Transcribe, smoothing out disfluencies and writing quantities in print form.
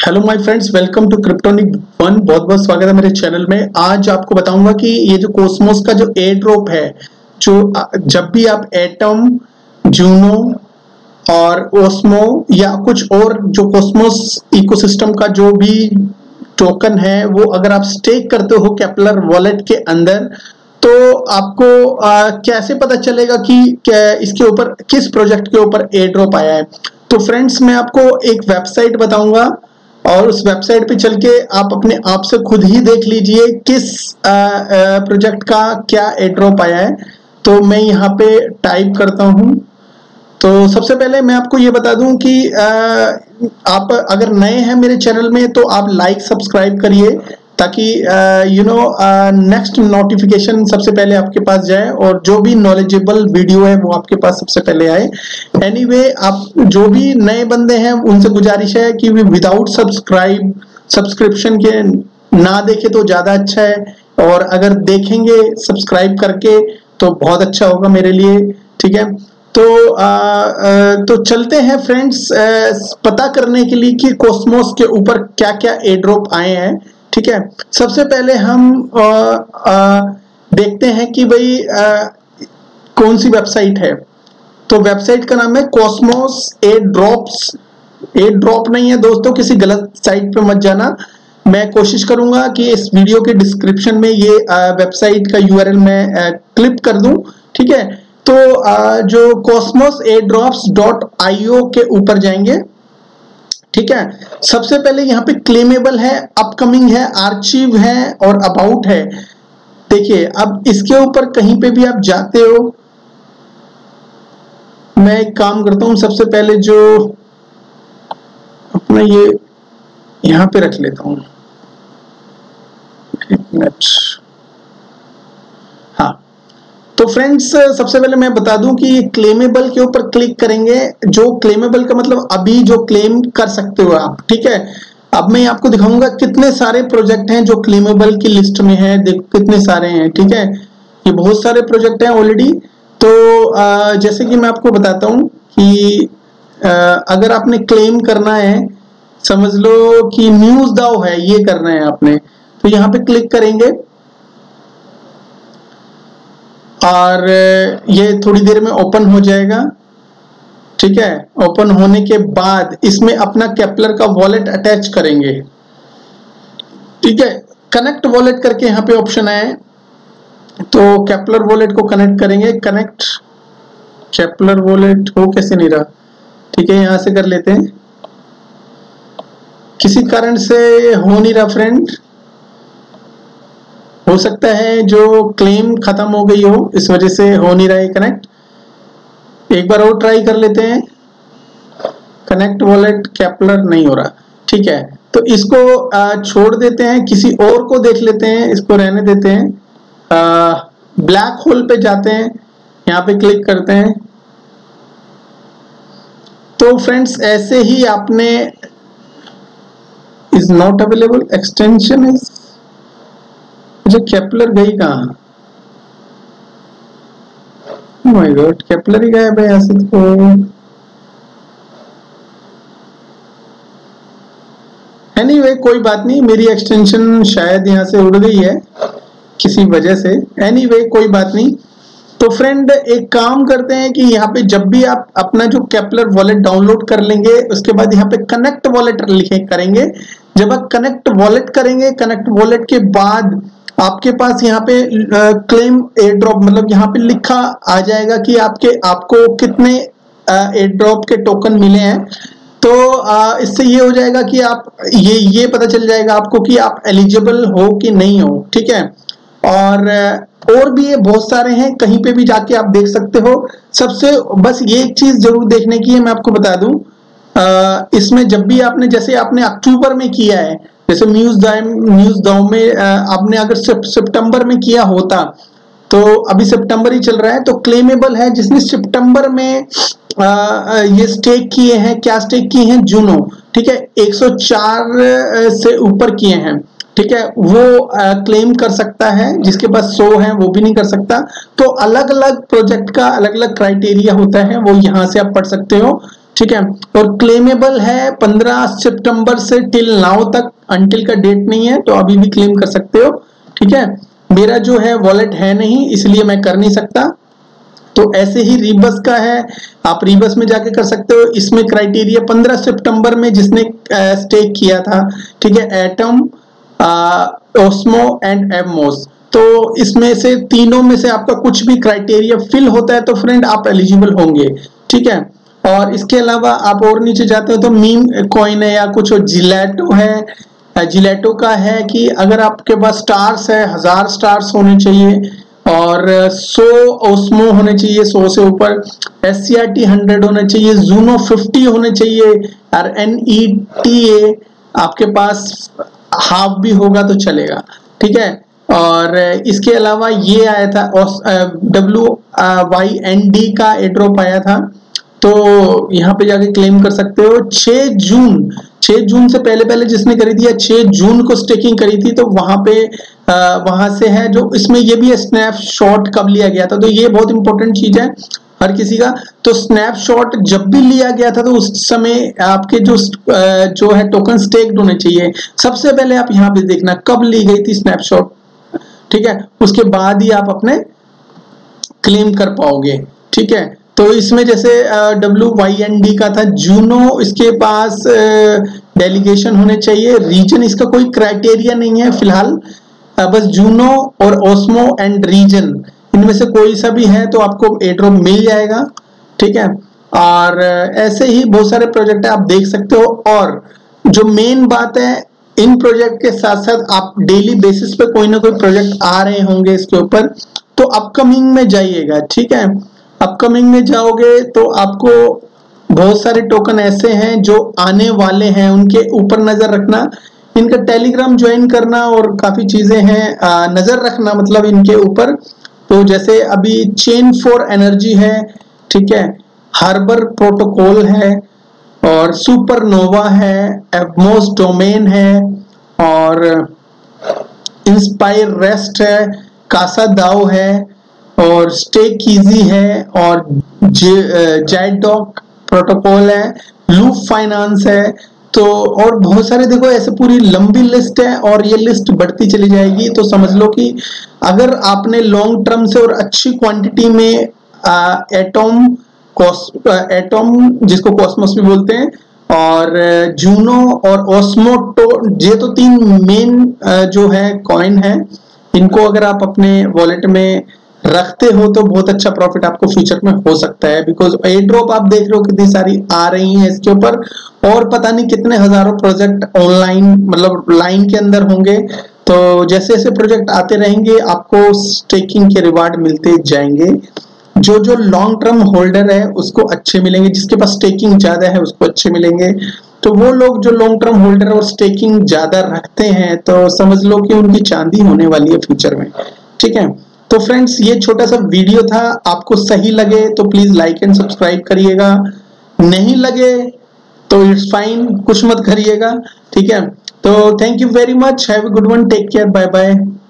Hello my friends, welcome to cryptonic one. बहुत बहुत स्वागत है मेरे चैनल में। आज आपको बताऊंगा कि ये जो कॉस्मोस का जो एयर ड्रॉप है, जो जब भी आप एटम, जूनो और ओस्मो या कुछ और जो कॉस्मोस इकोसिस्टम का जो भी टोकन है वो अगर आप स्टेक करते हो केपलर वॉलेट के अंदर, तो आपको कैसे पता चलेगा कि इसके ऊपर किस प्रोजेक्ट के ऊपर एयर ड्रॉप आया है। तो फ्रेंड्स, मैं आपको एक वेबसाइट बताऊंगा और उस वेबसाइट पे चल के आप अपने आप से खुद ही देख लीजिए किस प्रोजेक्ट का क्या एयर ड्रॉप आया है। तो मैं यहाँ पे टाइप करता हूँ। तो सबसे पहले मैं आपको ये बता दूं कि आप अगर नए हैं मेरे चैनल में तो आप लाइक सब्सक्राइब करिए ताकि नेक्स्ट नोटिफिकेशन सबसे पहले आपके पास जाए और जो भी नॉलेजेबल वीडियो है वो आपके पास सबसे पहले आए। एनीवे, आप जो भी नए बंदे हैं उनसे गुजारिश है कि विदाउट सब्सक्रिप्शन के ना देखे तो ज़्यादा अच्छा है, और अगर देखेंगे सब्सक्राइब करके तो बहुत अच्छा होगा मेरे लिए। ठीक है, तो चलते हैं फ्रेंड्स पता करने के लिए कि कॉस्मोस के ऊपर क्या क्या एयर ड्रॉप आए हैं। ठीक है, सबसे पहले हम देखते हैं कि भाई कौन सी वेबसाइट है। तो वेबसाइट का नाम है cosmos airdrops. Airdrop नहीं है दोस्तों, किसी गलत साइट पे मत जाना। मैं कोशिश करूंगा कि इस वीडियो के डिस्क्रिप्शन में ये वेबसाइट का यूआरएल मैं क्लिप कर दूं। ठीक है, तो जो कॉस्मोस airdrops.io के ऊपर जाएंगे। ठीक है, सबसे पहले यहाँ पे क्लेमेबल है, अपकमिंग है, आर्चिव है और अबाउट है। देखिए, अब इसके ऊपर कहीं पे भी आप जाते हो, मैं एक काम करता हूँ, सबसे पहले जो अपना ये यहाँ पे रख लेता हूँ, एक मिनट। हाँ, तो फ्रेंड्स सबसे पहले मैं बता दूं कि क्लेमेबल के ऊपर क्लिक करेंगे। जो क्लेमेबल का मतलब अभी जो क्लेम कर सकते हो आप। ठीक है, अब मैं आपको दिखाऊंगा कितने सारे प्रोजेक्ट हैं जो क्लेमेबल की लिस्ट में है। देखो कितने सारे हैं। ठीक है, ये बहुत सारे प्रोजेक्ट हैं ऑलरेडी। तो जैसे कि मैं आपको बताता हूं कि अगर आपने क्लेम करना है, समझ लो कि न्यूज़ दाओ है, ये करना है आपने, तो यहाँ पे क्लिक करेंगे और ये थोड़ी देर में ओपन हो जाएगा। ठीक है, ओपन होने के बाद इसमें अपना केपलर का वॉलेट अटैच करेंगे। ठीक है, कनेक्ट वॉलेट करके यहाँ पे ऑप्शन आए, तो केपलर वॉलेट को कनेक्ट करेंगे। कनेक्ट केपलर वॉलेट हो कैसे नहीं रहा। ठीक है, यहाँ से कर लेते हैं, किसी कारण से हो नहीं रहा फ्रेंड। हो सकता है जो क्लेम खत्म हो गई हो, इस वजह से हो नहीं रहा है कनेक्ट। एक बार और ट्राई कर लेते हैं। कनेक्ट वॉलेट केपलर नहीं हो रहा। ठीक है, तो इसको छोड़ देते हैं, किसी और को देख लेते हैं, इसको रहने देते हैं। ब्लैक होल पे जाते हैं, यहाँ पे क्लिक करते हैं। तो फ्रेंड्स ऐसे ही आपने is not available extension is, जो केपलर गई कहाँ। माय गॉड, केपलर ही गायब है यहाँ से। तो एनीवे, कोई बात नहीं, मेरी एक्सटेंशन शायद यहाँ से उड़ गई है किसी वजह से। एनीवे, कोई बात नहीं। तो फ्रेंड एक काम करते हैं कि यहाँ पे जब भी आप अपना जो केपलर वॉलेट डाउनलोड कर लेंगे, उसके बाद यहाँ पे कनेक्ट वॉलेट लिखे करेंगे। जब आप कनेक्ट वॉलेट करेंगे, कनेक्ट वॉलेट के बाद आपके पास यहाँ पे क्लेम एयर ड्रॉप, मतलब यहाँ पे लिखा आ जाएगा कि आपको कितने एयर ड्रॉप के टोकन मिले हैं। तो इससे ये हो जाएगा कि आप ये पता चल जाएगा आपको कि आप एलिजिबल हो कि नहीं हो। ठीक है, और भी ये बहुत सारे हैं, कहीं पे भी जाके आप देख सकते हो। सबसे बस ये एक चीज जरूर देखने की है, मैं आपको बता दूं, इसमें जब भी आपने, जैसे आपने अक्टूबर में किया है, जैसे न्यूज़ दाओ में आपने अगर सितंबर में किया होता, तो अभी सितंबर ही चल रहा है, तो क्लेमेबल है। जिसने सितंबर में ये स्टेक किए हैं, क्या स्टेक किए हैं, जूनो। ठीक है, 104 से ऊपर किए हैं। ठीक है, वो क्लेम कर सकता है, जिसके पास 100 है वो भी नहीं कर सकता। तो अलग अलग प्रोजेक्ट का अलग अलग क्राइटेरिया होता है, वो यहाँ से आप पढ़ सकते हो। ठीक है। और क्लेमेबल है 15 सितंबर से टिल नाउ तक, अंटिल का डेट नहीं है तो अभी भी क्लेम कर सकते हो। ठीक है, मेरा जो है वॉलेट है नहीं इसलिए मैं कर नहीं सकता। तो ऐसे ही रीबस का है, आप रीबस में जाके कर सकते हो। इसमें क्राइटेरिया 15 सितंबर में जिसने स्टेक किया था, ठीक है, एटम, ओस्मो एंड एमोस, तो इसमें से तीनों में से आपका कुछ भी क्राइटेरिया फिल होता है तो फ्रेंड आप एलिजिबल होंगे। ठीक है, और इसके अलावा आप और नीचे जाते हो तो मीम कॉइन है या कुछ जिलेटो है, जिलेटो का है कि अगर आपके पास स्टार्स है 1000 स्टार्स होने चाहिए और 100 ओस्मो होने चाहिए, 100 से ऊपर, SCRT 100 होना चाहिए, जूनो 50 होने चाहिए और NETA आपके पास हाफ भी होगा तो चलेगा। ठीक है, और इसके अलावा ये आया था WYND का एड्रॉप आया था, तो यहाँ पे जाके क्लेम कर सकते हो। 6 जून से पहले जिसने करी थी या 6 जून को स्टेकिंग करी थी तो वहां पे वहां से है जो इसमें ये भी स्नैपशॉट कब लिया गया था, तो ये बहुत इंपॉर्टेंट चीज है हर किसी का। तो स्नैपशॉट जब भी लिया गया था तो उस समय आपके जो है टोकन स्टेक्ड होने चाहिए। सबसे पहले आप यहाँ पे देखना कब ली गई थी स्नैपशॉट, ठीक है, उसके बाद ही आप अपने क्लेम कर पाओगे। ठीक है, तो इसमें जैसे WYND का था जूनो, इसके पास डेलीगेशन होने चाहिए, रीजन इसका कोई क्राइटेरिया नहीं है फिलहाल, बस जूनो और ओस्मो एंड रीजन इनमें से कोई सा भी है तो आपको एड्रॉप मिल जाएगा। ठीक है, और ऐसे ही बहुत सारे प्रोजेक्ट है आप देख सकते हो। और जो मेन बात है, इन प्रोजेक्ट के साथ साथ आप डेली बेसिस पे कोई ना कोई प्रोजेक्ट आ रहे होंगे इसके ऊपर, तो अपकमिंग में जाइएगा। ठीक है, अपकमिंग में जाओगे तो आपको बहुत सारे टोकन ऐसे हैं जो आने वाले हैं, उनके ऊपर नजर रखना, इनका टेलीग्राम ज्वाइन करना और काफी चीजें हैं, नजर रखना मतलब इनके ऊपर। तो जैसे अभी चेन फॉर एनर्जी है, ठीक है, हार्बर प्रोटोकॉल है और सुपरनोवा है, एवमोस डोमेन है और इंस्पायर रेस्ट है, कासा दाओ है और स्टेक इजी है और जैडॉक प्रोटोकॉल है, लूप फाइनेंस है, तो और बहुत सारे देखो ऐसे पूरी लंबी लिस्ट है और ये लिस्ट बढ़ती चली जाएगी। तो समझ लो कि अगर आपने लॉन्ग टर्म से और अच्छी क्वांटिटी में एटम जिसको कॉस्मोस भी बोलते हैं और जूनो और ओस्मो, ये तो 3 मेन जो है कॉइन है, इनको अगर आप अपने वॉलेट में रखते हो तो बहुत अच्छा प्रॉफिट आपको फ्यूचर में हो सकता है। बिकॉज एयर ड्रॉप आप देख रहे हो कितनी सारी आ रही हैं इसके ऊपर और पता नहीं कितने हजारों प्रोजेक्ट ऑनलाइन मतलब लाइन के अंदर होंगे। तो जैसे जैसे प्रोजेक्ट आते रहेंगे आपको स्टेकिंग के रिवार्ड मिलते जाएंगे। जो लॉन्ग टर्म होल्डर है उसको अच्छे मिलेंगे, जिसके पास स्टेकिंग ज्यादा है उसको अच्छे मिलेंगे। तो वो लोग जो लॉन्ग टर्म होल्डर और स्टेकिंग ज्यादा रखते हैं तो समझ लो कि उनकी चांदी होने वाली है फ्यूचर में। ठीक है, तो फ्रेंड्स ये छोटा सा वीडियो था, आपको सही लगे तो प्लीज लाइक एंड सब्सक्राइब करिएगा, नहीं लगे तो इट्स फाइन, कुछ मत करिएगा। ठीक है, तो thank you very much, have a good one, take care, bye bye.